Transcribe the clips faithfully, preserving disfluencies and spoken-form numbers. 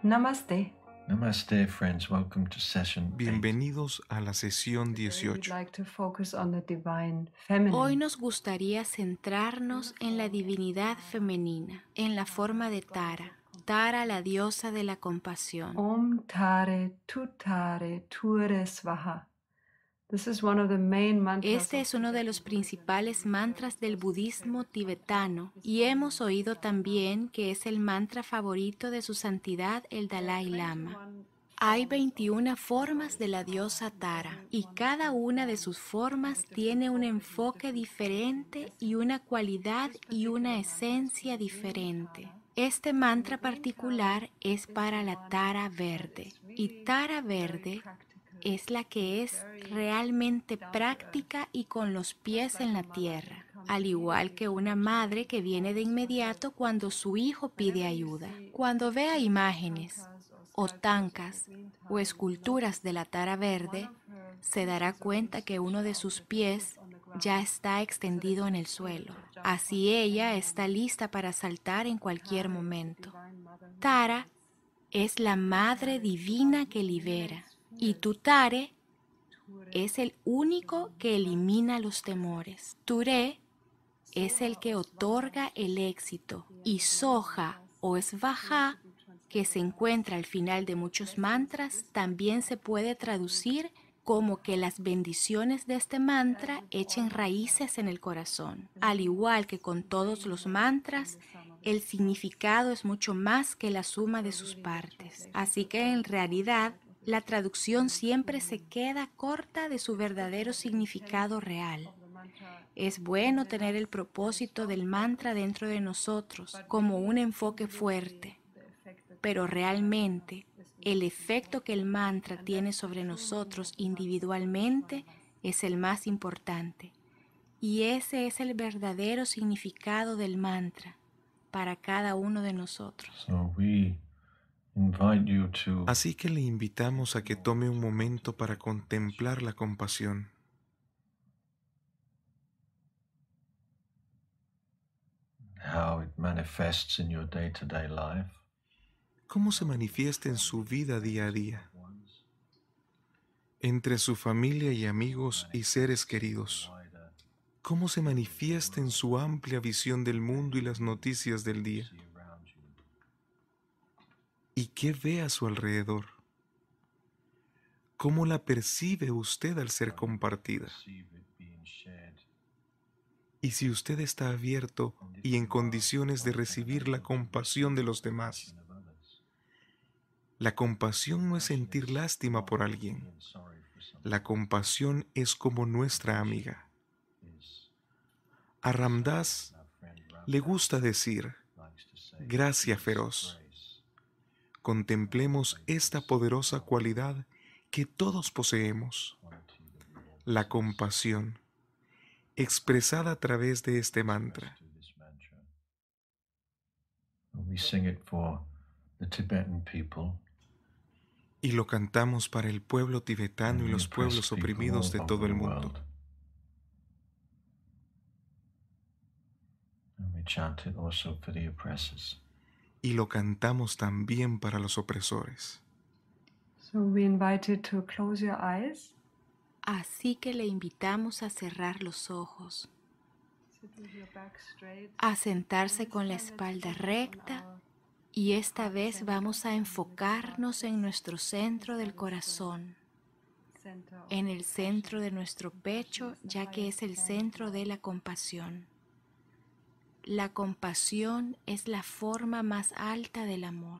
Namaste. Namaste, friends. Welcome to session eight. Bienvenidos a la sesión dieciocho. Hoy nos gustaría centrarnos en la divinidad femenina, en la forma de Tara, Tara, la diosa de la compasión. Om Tare Tutare Ture Svaha. This is one of the main mantras. Este es uno de los principales mantras del budismo tibetano y hemos oído también que es el mantra favorito de su santidad el Dalai Lama. Hay veintiuna formas de la diosa Tara y cada una de sus formas tiene un enfoque diferente y una cualidad y una esencia diferente. Este mantra particular es para la Tara verde y Tara verde es la que es realmente práctica y con los pies en la tierra, al igual que una madre que viene de inmediato cuando su hijo pide ayuda. Cuando vea imágenes o tancas o esculturas de la Tara verde, se dará cuenta que uno de sus pies ya está extendido en el suelo. Así ella está lista para saltar en cualquier momento. Tara es la madre divina que libera. Y Tutare es el único que elimina los temores. Ture es el que otorga el éxito. Y Soja o Svaha, que se encuentra al final de muchos mantras, también se puede traducir como que las bendiciones de este mantra echen raíces en el corazón. Al igual que con todos los mantras, el significado es mucho más que la suma de sus partes. Así que en realidad, la traducción siempre se queda corta de su verdadero significado real. Es bueno tener el propósito del mantra dentro de nosotros como un enfoque fuerte, pero realmente el efecto que el mantra tiene sobre nosotros individualmente es el más importante. Y ese es el verdadero significado del mantra para cada uno de nosotros. So we invite you to Así que le invitamos a que tome un momento para contemplar la compasión. how it manifests in your day-to-day life. ¿Cómo se manifiesta en su vida día a día? Entre su familia y amigos y seres queridos. ¿Cómo se manifiesta en su amplia visión del mundo y las noticias del día? ¿Y qué ve a su alrededor? ¿Cómo la percibe usted al ser compartida? Y si usted está abierto y en condiciones de recibir la compasión de los demás. La compasión no es sentir lástima por alguien. La compasión es como nuestra amiga. A Ram Dass le gusta decir, gracia feroz. Contemplemos esta poderosa cualidad que todos poseemos, la compasión, expresada a través de este mantra. We sing it for the Tibetan people. Y lo cantamos para el pueblo tibetano and y the los pueblos oppressed people oprimidos de all todo over el the mundo. world. And we chant it also for the oppressors. Y lo cantamos también para los opresores. So we invite you to close your eyes. Así que le invitamos a cerrar los ojos, Sit with your back straight. a sentarse con la espalda recta y esta vez vamos a enfocarnos en nuestro centro del corazón, Center of en el centro de nuestro pecho, ya que es el centro de la compasión. La compasión es la forma más alta del amor.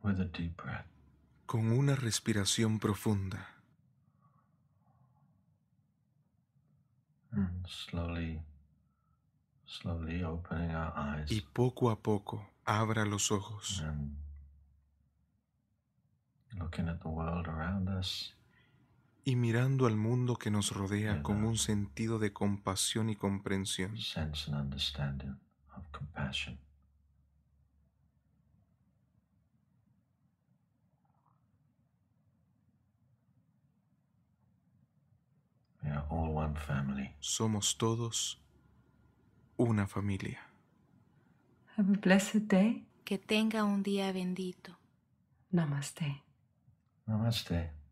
with a deep breath. Con una respiración profunda. And slowly, slowly opening our eyes. Y poco a poco abra los ojos. And looking at the world around us. Y mirando al mundo que nos rodea con un sentido de compasión y comprensión. Sense and understanding of compassion. We are all one family. Somos todos una familia. Have a blessed day. Que tenga un día bendito. Namaste. Namaste.